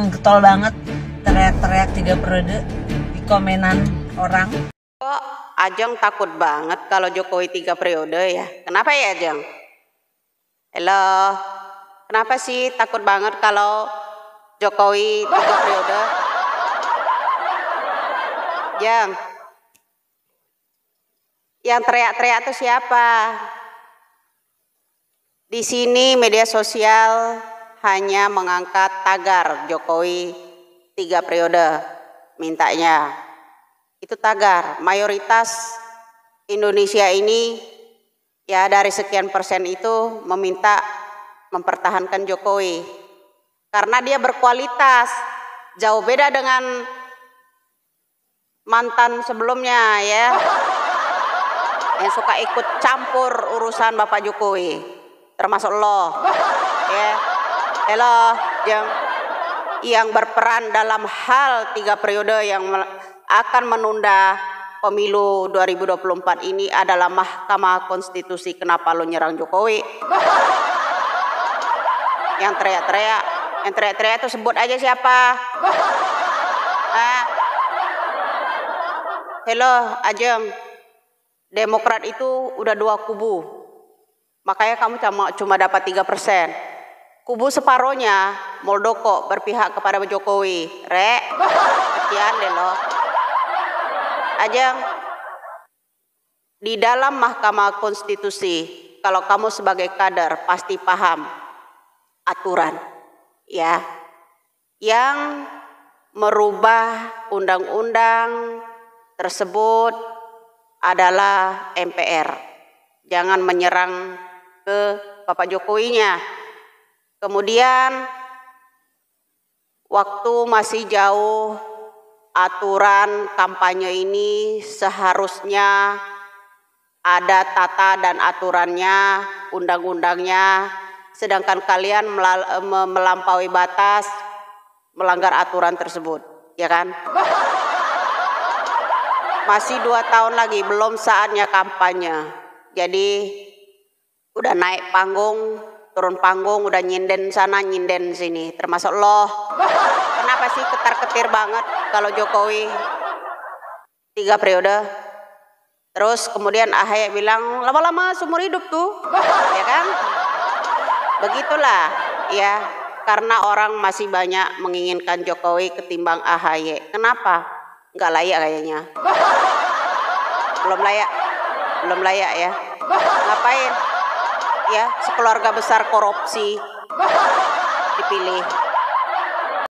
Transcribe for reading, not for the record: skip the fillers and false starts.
getol banget teriak-teriak 3 periode di komenan orang. Kok Ajeng takut banget kalau Jokowi 3 periode ya? Kenapa ya Ajeng? Halo, kenapa sih takut banget kalau Jokowi 3 periode? Jeng, yang teriak-teriak itu siapa? Di sini media sosial hanya mengangkat tagar Jokowi 3 periode mintanya. Itu tagar. Mayoritas Indonesia ini ya dari sekian persen itu meminta mempertahankan Jokowi. Karena dia berkualitas. Jauh beda dengan mantan sebelumnya ya. Yang suka ikut campur urusan Bapak Jokowi. Termasuk lo. Ya. Halo, yang berperan dalam hal 3 periode yang akan menunda pemilu 2024 ini adalah Mahkamah Konstitusi. Kenapa lo nyerang Jokowi? Yang teriak-teriak itu sebut aja siapa? Halo, Ajeng. Demokrat itu udah 2 kubu. Makanya kamu cuma dapat 3%. Kubu separohnya Muldoko berpihak kepada Jokowi. Rek, sekian deh lo. Ajeng, di dalam Mahkamah Konstitusi, kalau kamu sebagai kader pasti paham aturan, ya, yang merubah undang-undang tersebut adalah MPR. Jangan menyerang ke Bapak Jokowinya. Kemudian waktu masih jauh, aturan kampanye ini seharusnya ada tata dan aturannya, undang-undangnya, sedangkan kalian melampaui batas, melanggar aturan tersebut, ya kan? Masih 2 tahun lagi, belum saatnya kampanye. Jadi udah naik panggung, turun panggung, udah nyinden sana, nyinden sini, termasuk lo. Kenapa sih ketar-ketir banget kalau Jokowi 3 periode? Terus kemudian AHY bilang lama-lama seumur hidup tuh, ya kan? Begitulah, ya. Karena orang masih banyak menginginkan Jokowi ketimbang AHY. Kenapa? Nggak layak kayaknya. Belum layak ya. Ngapain? Ya, sekeluarga besar korupsi dipilih.